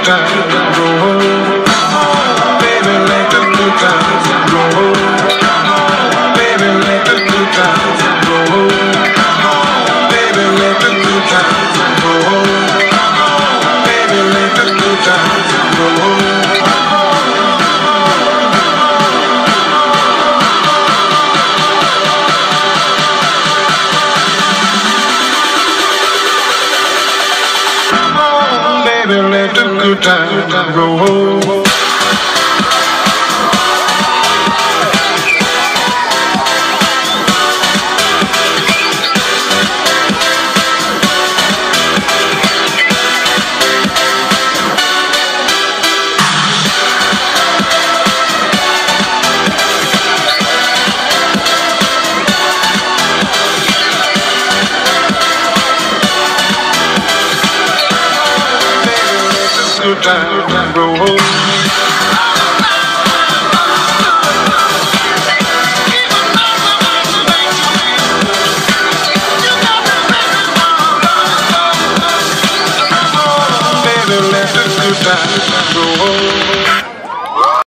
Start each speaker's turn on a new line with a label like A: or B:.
A: times roll. Baby, let the good times roll. Baby, let the good times roll. Baby, let the good times roll. Baby, let the good times roll. Baby, let the good times roll. Good times roll. Baby, let the good times roll.